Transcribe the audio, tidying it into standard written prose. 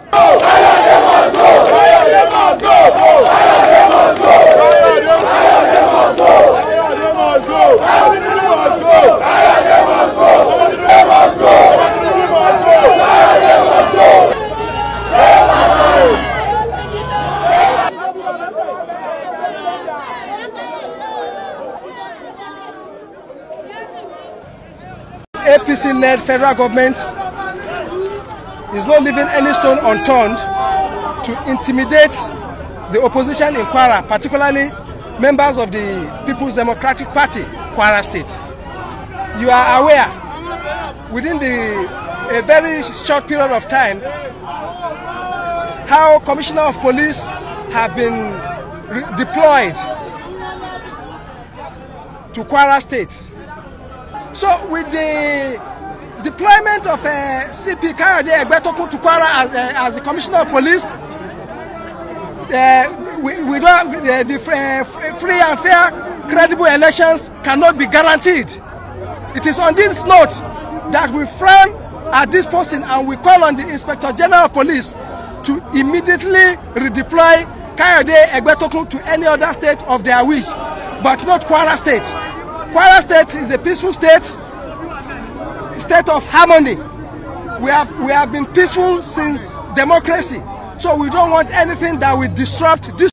APC-led federal government is not leaving any stone unturned to intimidate the opposition in Kwara, particularly members of the People's Democratic Party, Kwara State. You are aware, within a very short period of time, how Commissioner of Police have been deployed to Kwara State. So with the deployment of CP Kayode Egbetokun to Kwara as the Commissioner of Police, the free and fair, credible elections cannot be guaranteed. It is on this note that we frown at this posting and we call on the Inspector General of Police to immediately redeploy Kayode Egbetokun to any other state of their wish, but not Kwara State. Kwara State is a peaceful state of harmony. We have been peaceful since democracy, so we don't want anything that will disrupt this